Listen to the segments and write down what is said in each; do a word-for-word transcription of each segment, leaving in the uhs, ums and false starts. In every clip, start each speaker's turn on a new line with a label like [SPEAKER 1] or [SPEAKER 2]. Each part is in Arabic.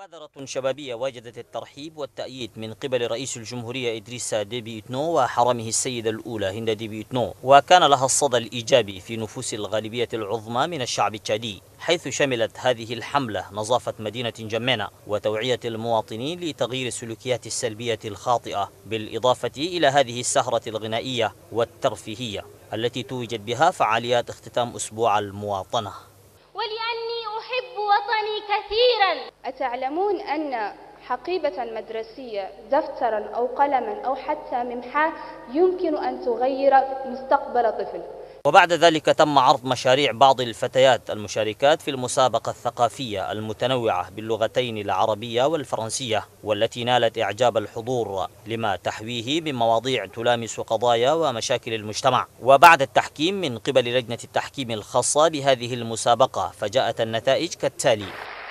[SPEAKER 1] مبادرة شبابية وجدت الترحيب والتأييد من قبل رئيس الجمهورية إدريس ديبي إتنو وحرمه السيدة الأولى هند ديبي إتنو، وكان لها الصدى الإيجابي في نفوس الغالبية العظمى من الشعب التشادي، حيث شملت هذه الحملة نظافة مدينة جمينة وتوعية المواطنين لتغيير السلوكيات السلبية الخاطئة، بالإضافة إلى هذه السهرة الغنائية والترفيهية التي توجد بها فعاليات اختتام أسبوع المواطنة.
[SPEAKER 2] ولأني أحب وطني كثيرا.
[SPEAKER 3] أتعلمون أن حقيبة مدرسية، دفترا أو قلما أو حتى ممحاة يمكن أن تغير مستقبل طفل؟
[SPEAKER 1] وبعد ذلك تم عرض مشاريع بعض الفتيات المشاركات في المسابقة الثقافية المتنوعة باللغتين العربية والفرنسية، والتي نالت إعجاب الحضور لما تحويه من مواضيع تلامس قضايا ومشاكل المجتمع. وبعد التحكيم من قبل لجنة التحكيم الخاصة بهذه المسابقة، فجاءت النتائج كالتالي: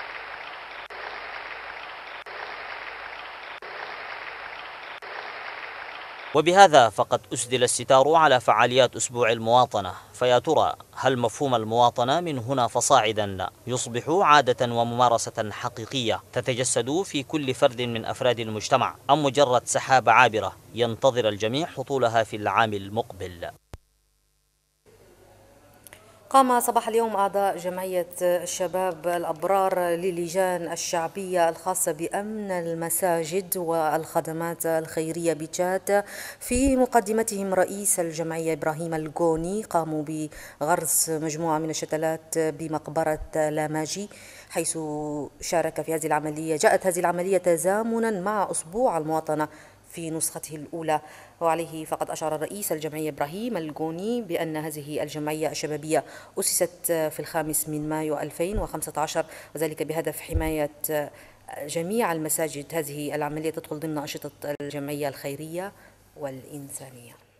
[SPEAKER 1] وبهذا فقد أسدل الستار على فعاليات أسبوع المواطنة. فيا ترى هل مفهوم المواطنة من هنا فصاعدا يصبح عادة وممارسة حقيقية تتجسد في كل فرد من أفراد المجتمع، أم مجرد سحابة عابرة ينتظر الجميع هطولها في العام المقبل؟
[SPEAKER 4] قام صباح اليوم أعضاء جمعية الشباب الأبرار للجان الشعبية الخاصة بأمن المساجد والخدمات الخيرية بتشاد في مقدمتهم رئيس الجمعية إبراهيم الجوني، قاموا بغرس مجموعة من الشتلات بمقبرة لاماجي، حيث شارك في هذه العملية. جاءت هذه العملية تزامنا مع أسبوع المواطنة في نسخته الأولى، وعليه فقد أشار رئيس الجمعية إبراهيم الجوني بأن هذه الجمعية الشبابية أسست في الخامس من مايو ألفين وخمسة عشر، وذلك بهدف حماية جميع المساجد. هذه العملية تدخل ضمن أنشطة الجمعية الخيرية والإنسانية.